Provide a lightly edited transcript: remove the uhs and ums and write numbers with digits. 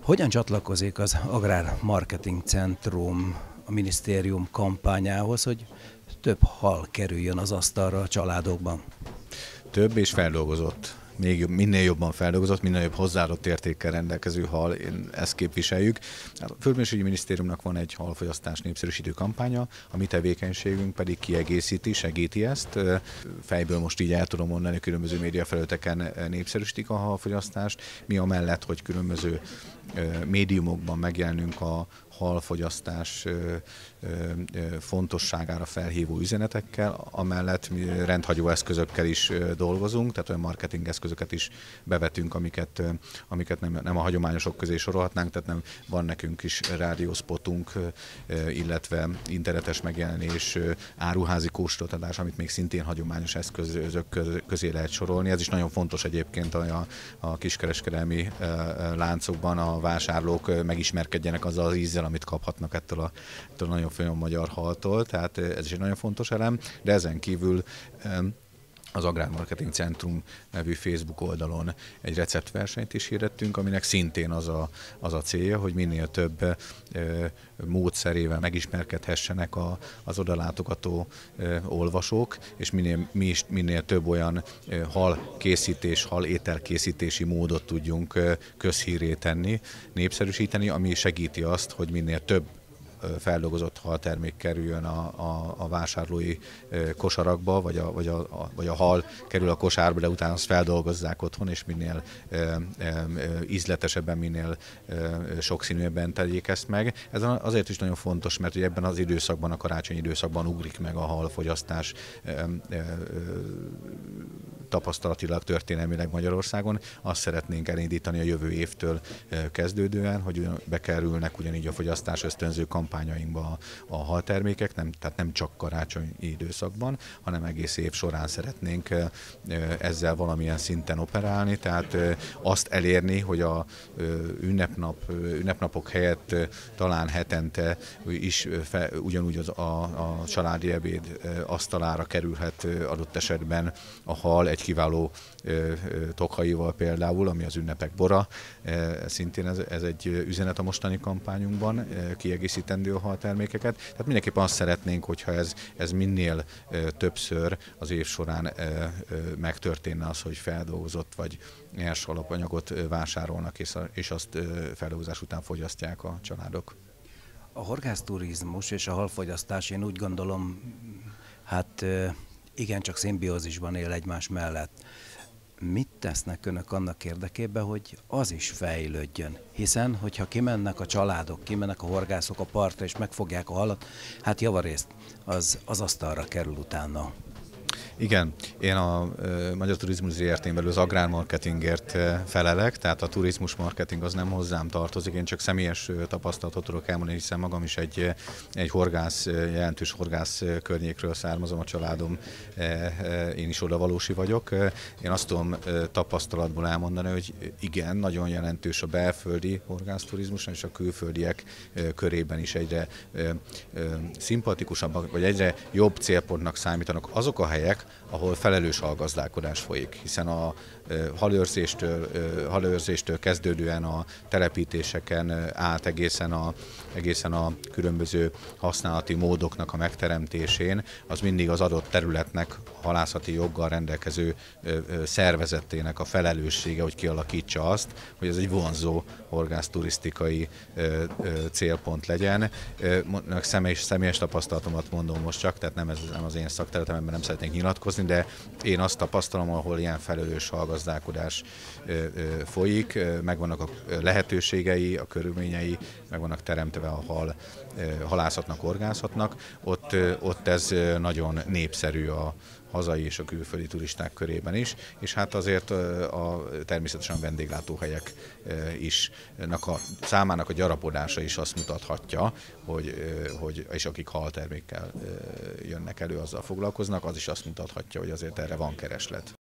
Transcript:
Hogyan csatlakozik az Agrár Marketing Centrum a minisztérium kampányához, hogy több hal kerüljön az asztalra a családokban? Több és feldolgozott. Minél jobban feldolgozott, minél jobb hozzáadott értékkel rendelkező hal, ezt képviseljük. A Földművelésügyi Minisztériumnak van egy halfogyasztás népszerűsítő kampánya, a mi tevékenységünk pedig kiegészíti, segíti ezt. Fejből most így el tudom mondani, hogy különböző médiafelületeken népszerűsítik a halfogyasztást. Mi amellett, hogy különböző médiumokban megjelenünk a halfogyasztás fontosságára felhívó üzenetekkel, amellett mi rendhagyó eszközökkel is dolgozunk, tehát olyan marketing eszközöket is bevetünk, amiket nem a hagyományosok közé sorolhatnánk, tehát van nekünk is rádióspotunk, illetve internetes megjelenés, áruházi kóstoltatás, amit még szintén hagyományos eszközök közé lehet sorolni. Ez is nagyon fontos egyébként a kiskereskedelmi láncokban, a vásárlók megismerkedjenek azzal az ízzel, amit kaphatnak ettől a nagyon finom magyar haltól, tehát ez is egy nagyon fontos elem, de ezen kívül az Agrár Marketing Centrum nevű Facebook oldalon egy receptversenyt is hirdettünk, aminek szintén az a célja, hogy minél több módszerével megismerkedhessenek az odalátogató olvasók, és minél több olyan halkészítés, halételkészítési módot tudjunk közhírré tenni, népszerűsíteni, ami segíti azt, hogy minél több feldolgozott haltermék kerüljön a vásárlói kosarakba, vagy a hal kerül a kosárba, de utána azt feldolgozzák otthon, és minél ízletesebben, minél sokszínűbben tegyék ezt meg. Ez azért is nagyon fontos, mert ugye ebben az időszakban, a karácsonyi időszakban ugrik meg a halfogyasztás tapasztalatilag, történelmileg Magyarországon. Azt szeretnénk elindítani a jövő évtől kezdődően, hogy bekerülnek ugyanígy a fogyasztás ösztönző kampányainkba a haltermékek, tehát nem csak karácsonyi időszakban, hanem egész év során szeretnénk ezzel valamilyen szinten operálni, tehát azt elérni, hogy a ünnepnapok helyett talán hetente is ugyanúgy a családi ebéd asztalára kerülhet adott esetben a hal egy kiváló tokhaival például, ami az ünnepek bora. Szintén ez egy üzenet a mostani kampányunkban, kiegészítendő a haltermékeket. Tehát mindenképpen azt szeretnénk, hogyha ez minél többször az év során megtörténne az, hogy feldolgozott vagy nyers alapanyagot vásárolnak, és azt feldolgozás után fogyasztják a családok. A horgászturizmus és a halfogyasztás, én úgy gondolom, igencsak szimbiózisban él egymás mellett. Mit tesznek önök annak érdekében, hogy az is fejlődjön? Hiszen, hogyha kimennek a családok, kimennek a horgászok a partra és megfogják a halat, javarészt az asztalra kerül utána. Igen, én a Magyar Turizmus ZRT-n belül az agrármarketingért felelek, tehát a turizmus marketing az nem hozzám tartozik, én csak személyes tapasztalatot tudok elmondani, hiszen magam is egy jelentős horgász környékről származom, a családom, én is odavalósi vagyok. Én azt tudom tapasztalatból elmondani, hogy igen, nagyon jelentős a belföldi horgászturizmus, és a külföldiek körében is egyre szimpatikusabbak, vagy egyre jobb célpontnak számítanak azok a helyek, ahol felelős halgazdálkodás folyik, hiszen a halőrzéstől kezdődően a telepítéseken át egészen a különböző használati módoknak a megteremtésén, az mindig az adott területnek, halászati joggal rendelkező szervezetének a felelőssége, hogy kialakítsa azt, hogy ez egy vonzó horgászturisztikai célpont legyen. Személyes tapasztalatomat mondom most csak, tehát nem az én szakterületemben nem szeretnék nyilatkozni, de én azt tapasztalom, ahol ilyen felelős halgazdálkodás folyik, megvannak a lehetőségei, a körülményei, meg vannak teremtve a halászatnak, horgászatnak, ott ez nagyon népszerű a hazai és a külföldi turisták körében is, és azért természetesen a vendéglátóhelyek számának a gyarapodása is azt mutathatja, és akik haltermékkel jönnek elő, azzal foglalkoznak, az is azt mutathatja, hogy azért erre van kereslet.